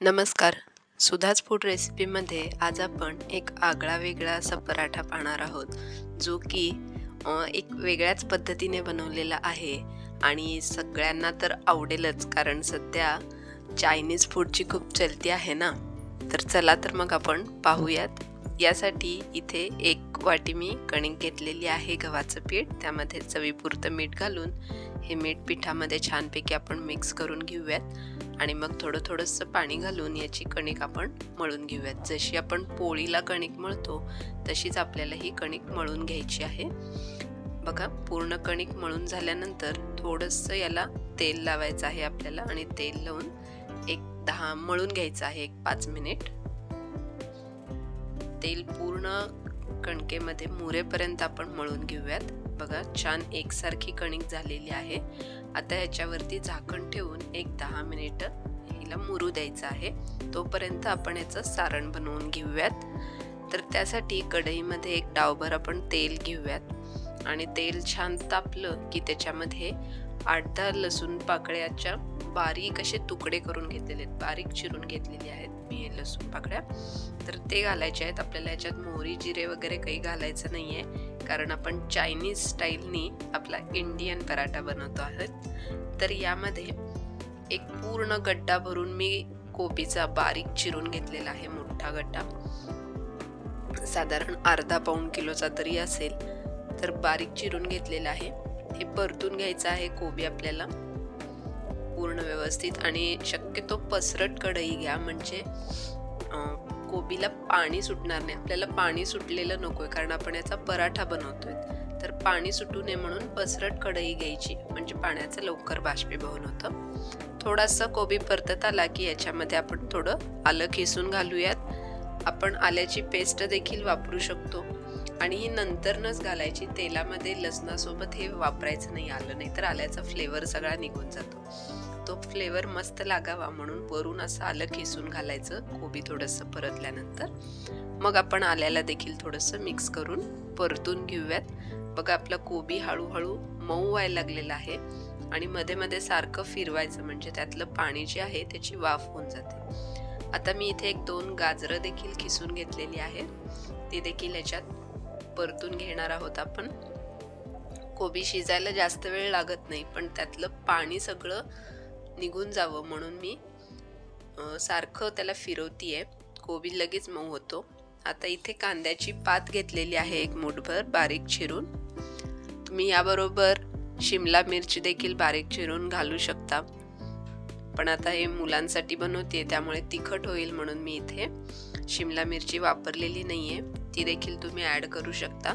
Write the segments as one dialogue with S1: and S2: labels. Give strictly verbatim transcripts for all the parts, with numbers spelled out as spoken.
S1: नमस्कार. सुधाज फूड रेसिपीमध्ये आज आपण एक आगळा वेगळा असा पराठा पाहणार आहोत, जो की अ, एक वेगळ्याच पद्धतीने बनवलेला आहे आणि सगळ्यांना तर आवडेलच, कारण सध्या चायनीज फूडची खूप चलती आहे ना. तर चला तर मग आपण पाहूयात. यासाठी इथे एक वाटी मी कणिक घेतलेली आहे, गव्हाचं पीठ. त्यामध्ये चवीपुरतं मीठ घालून हे मीठ पिठामध्ये छानपैकी आपण मिक्स करून घेऊयात आणि मग थोडं थोडंसं पाणी घालून याची कणिक आपण मळून घेऊयात. जशी आपण पोळीला कणिक मळतो तशीच आपल्याला ही कणिक मळून घ्यायची आहे. बघा, पूर्ण कणिक मळून झाल्यानंतर थोडंसं याला तेल लावायचं आहे आपल्याला आणि तेल लावून एक दहा मळून घ्यायचं आहे, एक पाच मिनिट. तेल पूर्ण कणकेमध्ये मुरेपर्यंत आपण मळून घेऊयात. बघा, छान एकसारखी कणिक झालेली आहे. आता ह्याच्यावरती झाकण ठेवून एक दहा मिनिटं हिला मुरू द्यायचं आहे. तोपर्यंत आपण याचं सारण बनवून घेऊयात. तर त्यासाठी कढईमध्ये एक डावभर आपण तेल घेऊयात आणि तेल छान तापलं की त्याच्यामध्ये आठ दहा लसूण पाकळ्याच्या बारीक असे तुकडे करून घेतलेले आहेत, बारीक चिरून घेतलेले आहेत मी हे लसूण पाकळ्या. तर ते घालायचे आहेत आपल्याला. याच्यात मोहरी जिरे वगैरे काही घालायचं नाहीये, कारण आपण चायनीज स्टाईलनी आपला इंडियन पराठा बनवतो आहोत. तर यामध्ये एक पूर्ण गड्डा भरून मी कोबीचा बारीक चिरून घेतलेला आहे, मोठा गड्डा, साधारण अर्धा पाऊण किलोचा तरी असेल. तर बारीक चिरून घेतलेला आहे. हे परतून घ्यायचं आहे कोबी आपल्याला पूर्ण व्यवस्थित, आणि शक्यतो पसरट कढई घ्या, म्हणजे कोबीला पाणी सुटणार नाही. आपल्याला पाणी सुटलेलं नकोय, कारण आपण याचा पराठा बनवतोय. तर पाणी सुटू नये म्हणून पसरट कढई घ्यायची, म्हणजे पाण्याचं लवकर बाष्पीभवन होतं. थोडासा कोबी परतत आला की याच्यामध्ये आपण थोडं आलं किसून घालूयात. आपण आल्याची पेस्ट देखील वापरू शकतो आणि ही नंतरनच घालायची. तेलामध्ये लसणासोबत हे वापरायचं नाही आलं, नाही तर आल्याचा फ्लेवर सगळा निघून जातो. तो फ्लेवर मस्त लागावा म्हणून वरून असं आलं किसून घालायचं कोबी थोडंसं परतल्यानंतर. मग आपण आल्याला देखील थोडंसं मिक्स करून परतून घेऊयात. बघा, आपला कोबी हळूहळू मऊ व्हायला लागलेला आहे आणि मध्ये मध्ये सारखं फिरवायचं, म्हणजे त्यातलं पाणी जे आहे त्याची वाफ होऊन जाते. आता मी इथे एक दोन गाजरं देखील किसून घेतलेली आहेत, ती देखील याच्यात परतून घेणार आहोत आपण. कोबी शिजायला जास्त वेळ लागत नाही, पण त्यातलं पाणी सगळं निघून जावं म्हणून मी सारखं त्याला फिरवतीये. कोबी लगेच मऊ होतो. आता इथे कांद्याची पात घेतलेली आहे एक मूठभर बारीक चिरून. तुम्ही याबरोबर शिमला मिरची देखील बारीक चिरून घालू शकता, पण आता हे मुलांसाठी बनवते त्यामुळे तिखट होईल म्हणून मी इथे शिमला मिरची वापरलेली नाहीये. ती देखील तुम्ही ऍड करू शकता.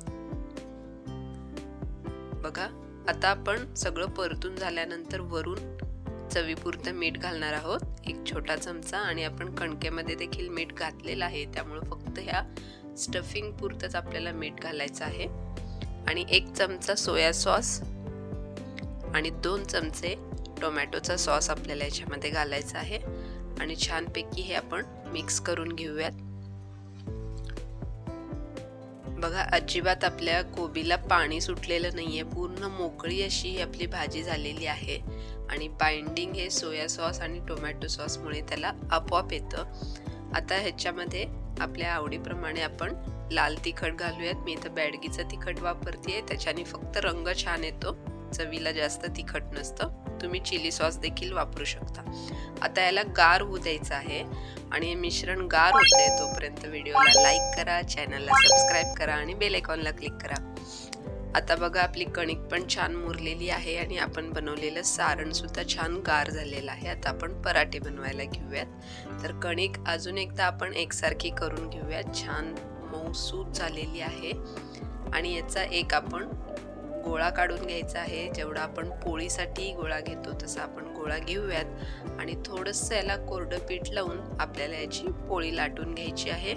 S1: बघा, आता आपण सगळं परतून झाल्यानंतर वरून चवीपुरतं मीठ घालणार आहोत, एक छोटा चमचा. आणि आपण कणकेमध्ये देखील मीठ घातलेलं आहे, त्यामुळे फक्त ह्या स्टफिंग पुरतच आपल्याला मीठ घालायचं आहे. आणि एक चमचा सोया सॉस आणि दोन चमचे टोमॅटोचा सॉस आपल्याला याच्यामध्ये घालायचा आहे आणि छानपैकी हे आपण मिक्स करून घेऊयात. बघा, अजिबात आपल्या कोबीला पाणी सुटलेलं नाहीये, पूर्ण मोकळी अशी आपली भाजी झालेली आहे आणि बाइंडिंग हे सोया सॉस आणि टोमॅटो सॉसमुळे त्याला आपोआप येतं. आता ह्याच्यामध्ये आपल्या आवडीप्रमाणे आपण लाल तिखट घालूयात. मी इथं बॅडगीचं तिखट वापरतेय, त्याच्याने फक्त रंग छान येतो, चवीला जास्त तिखट नसतं. तुम्ही चिली सॉस देखील वापरू शकता. आता याला गार होऊ द्यायचं आहे आणि हे मिश्रण गार होते तोपर्यंत व्हिडिओला लाईक करा, चॅनलला सबस्क्राईब करा आणि बेल आयकॉनला क्लिक करा. आता बघा, आपली कणिक पण छान मुरलेली आहे आणि आपण बनवलेलं सारण सुद्धा छान गार झालेलं आहे. आता आपण पराठे बनवायला घेऊयात. तर कणिक अजून एकदा आपण एकसारखी करून घेऊयात. छान मऊसूत झालेली आहे आणि याचा एक आपण गोळा काढून घ्यायचा आहे. जेवढा आपण पोळीसाठी गोळा घेतो तसा आपण गोळा घेऊयात आणि थोडंसं याला कोरडं पीठ लावून आपल्याला याची पोळी लाटून घ्यायची आहे.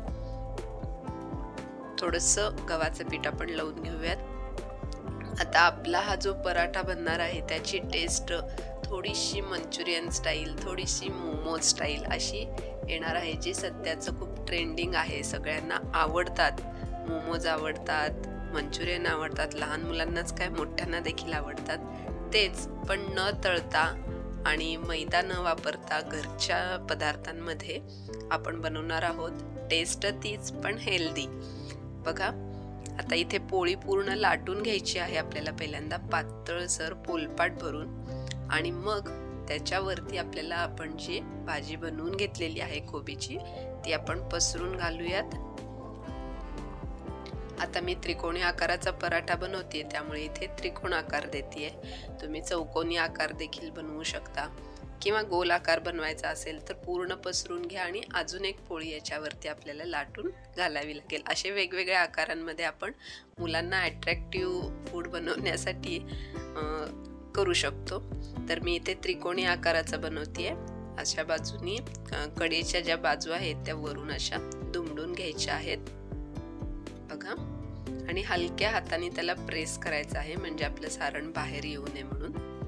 S1: थोडंसं गव्हाचं पीठ आपण लावून घेऊयात. आता आपला हा जो पराठा बनणार आहे त्याची टेस्ट थोडीशी मंचुरियन स्टाईल, थोडीशी मोमोज स्टाईल अशी येणार आहे, जी सध्याचं खूप ट्रेंडिंग आहे. सगळ्यांना आवडतात, मोमोज आवडतात, मंचुरियन आवडतात, लहान मुलांनाच काय मोठ्यांना देखील आवडतात. तेच पण न तळता आणि मैदा न वापरता घरच्या पदार्थांमध्ये आपण बनवणार आहोत. टेस्ट तीच पण हेल्दी. बघा आता इथे पोळी पूर्ण लाटून घ्यायची आहे आपल्याला, पहिल्यांदा पातळसर पोलपाट भरून, आणि मग त्याच्यावरती आपल्याला आपण जी भाजी बनवून घेतलेली आहे कोबीची ती आपण पसरून घालूयात. आता मी त्रिकोणी आकाराचा पराठा बनवते, त्यामुळे इथे त्रिकोण आकार देते. तुम्ही चौकोनी आकार देखील बनवू शकता, किंवा गोल आकार बनवायचा असेल तर पूर्ण पसरून घ्या आणि अजून एक पोळी याच्यावरती आपल्याला लाटून घालावी लागेल. असे वेगवेगळ्या आकारांमध्ये आपण मुलांना अट्रॅक्टिव्ह फूड बनवण्यासाठी करू शकतो. तर मी इथे त्रिकोणी आकाराचा बनवते. अशा बाजूनी कढईच्या ज्या बाजू आहेत त्या वरून अशा दुमडून घ्यायच्या आहेत बघा, आणि हलक्या हाताने त्याला प्रेस करायचं आहे, म्हणजे आपलं सारण बाहेर येऊ नये म्हणून.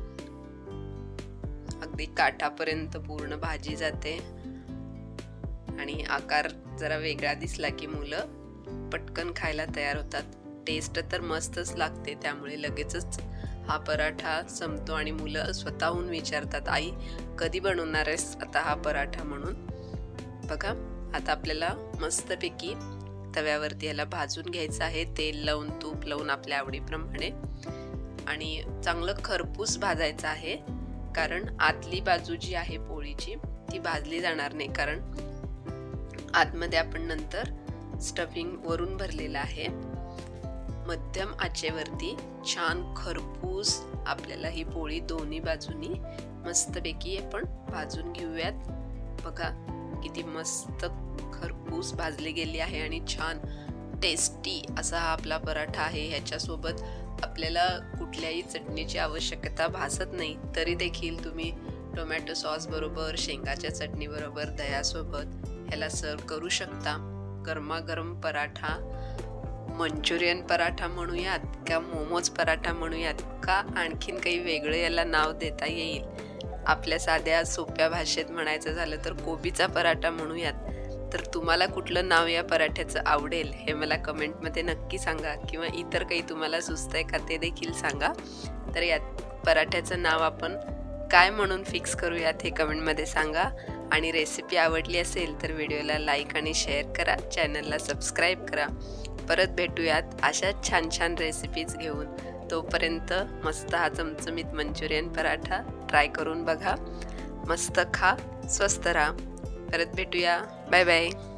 S1: अगदी काठापर्यंत पूर्ण भाजी जाते आणि आकार जरा वेगळा दिसला की मुलं पटकन खायला तयार होतात. टेस्ट तर मस्तच लागते, त्यामुळे लगेचच हा पराठा संपतो आणि मुलं स्वतःहून विचारतात, आई कधी बनवणार आहेस आता हा पराठा म्हणून. बघा आता आपल्याला मस्तपैकी तव्यावरती याला भाजून घ्यायचं आहे, तेल लावून तूप लावून आपल्या आवडीप्रमाणे, आणि चांगलं खरपूस भाजायचं आहे, कारण आतली बाजू जी आहे पोळीची ती भाजली जाणार नाही, कारण आतमध्ये आपण नंतर स्टफिंग वरून भरलेलं आहे. मध्यम आचेवरती छान खरपूस आपल्याला ही पोळी दोन्ही बाजूनी मस्तपैकी आपण भाजून घेऊयात. बघा किती मस्त खरपूस भाजली गेली आहे आणि छान टेस्टी असा हा आपला पराठा आहे. ह्याच्यासोबत आपल्याला कुठल्याही चटणीची आवश्यकता भासत नाही, तरी देखील तुम्ही टोमॅटो सॉस बरोबर, शेंगाच्या चटणी बरोबर, दह्यासोबत ह्याला सर्व करू शकता. गरमागरम पराठा, मंचुरियन पराठा म्हणूयात का मोमोज पराठा म्हणूयात का आणखीन काही वेगळं याला नाव देता येईल. आपल्या साध्या सोप्या भाषेत म्हणायचं झालं तर कोबीचा पराठा म्हणूयात. तर तुम्हाला कुठलं नाव या पराठ्याचं आवडेल हे मला कमेंटमध्ये नक्की सांगा, किंवा इतर काही तुम्हाला सुचतंय का ते देखील सांगा. तर या पराठ्याचं नाव आपण काय म्हणून फिक्स करूयात हे कमेंटमध्ये सांगा. आणि रेसिपी आवडली असेल तर व्हिडिओला लाईक आणि शेअर करा, चॅनलला सबस्क्राईब करा. परत भेटूयात अशा छान छान रेसिपीज घेऊन. तोपर्यंत मस्त हा चमचमीत मंचुरियन पराठा ट्राय करून बघा. मस्त खा, स्वस्त राहा. परत भेटूया. Bye bye.